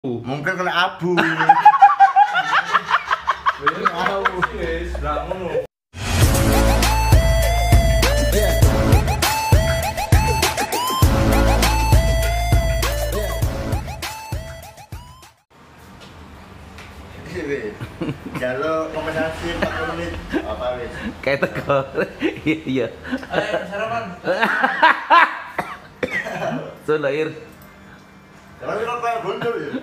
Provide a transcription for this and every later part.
Mungkin kena abu. Jalo kompensasi 40 menit apa wis? Kayak teko. Iya. Ayo sarapan. Sulair. Kalau kok kayak gondol ya.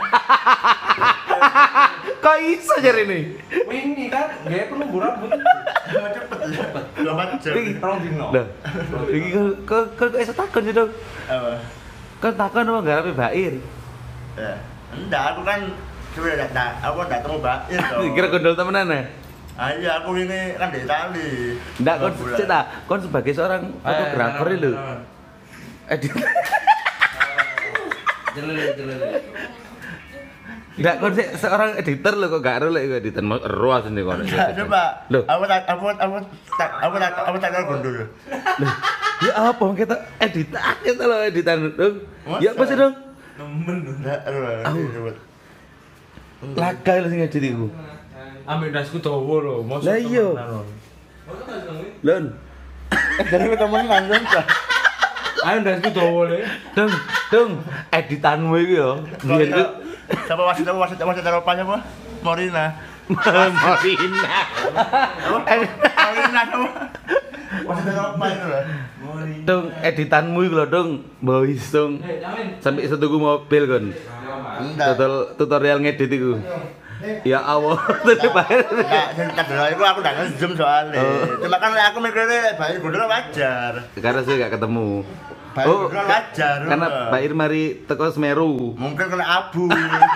Kok iso jare ini? Ini kan gaya perlu rambut. Cepet ya. 2 jam. Tolong dino. Lah. Iki kok iso takon sih, Dong? Apa? Kan takon sama garape Bair. Ya. Enggak, aku kan sebenarnya aku enggak ketemu Mbak Ir dong. Kira gondol temenan ya? Ah iya, aku ini kan di Itali. Enggak, kon cerita, kon sebagai seorang fotografer itu. Edit. Jelele. Enggak, kon seorang editor lo kok gak ero lek editor ruas ini kon. Enggak, coba. Loh. Aku tak gondol. Loh, ya apa kita edit aja lo editan dong. Ya apa sih dong? Nemen. Enggak, aduh. Laga lo sing edit iku. Ambek dasku dawa lho, mosok. Lah iya. Lon. Jadi kita temenan kan. Ayo dasku dawa le. Dong, editanmu iku yo. Biyen ku Siapa wasit Eropanya apa? Morina. Marina. Morina apa? Wasit Eropa itu lah. Dong, editanmu iku lho, Dong. Boys, Dong. Sampai setuku mobil kon. Enggak. Tutorial ngedit iku. Ya Allah, tadi bayar. Enggak, itu aku enggak nge-zoom soalnya. Cuma kan aku mikirnya baik gondol wajar. Karena saya gak ketemu. Baik gondol wajar. Karena Pak Ir mari teko Semeru. Mungkin kena abu.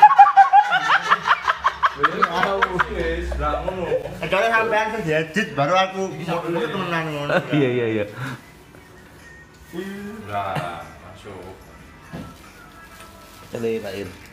Kecuali sampean sing diedit baru aku mungkin temenan ngono. Iya. Lah, masuk. Ini Pak Ir.